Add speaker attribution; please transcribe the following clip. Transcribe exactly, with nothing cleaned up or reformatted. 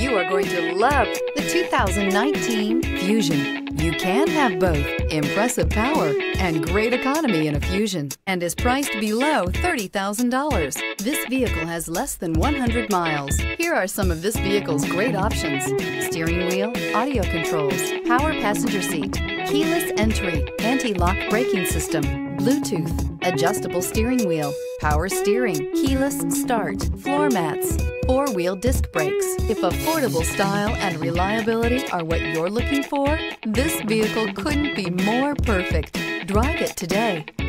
Speaker 1: You are going to love the two thousand nineteen Fusion. You can have both impressive power and great economy in a Fusion, and is priced below thirty thousand dollars. This vehicle has less than one hundred miles. Here are some of this vehicle's great options: steering wheel audio controls, power passenger seat, keyless entry, anti-lock braking system, Bluetooth, adjustable steering wheel, power steering, keyless start, floor mats, four-wheel disc brakes. If affordable style and reliability are what you're looking for, this vehicle couldn't be more perfect. Drive it today.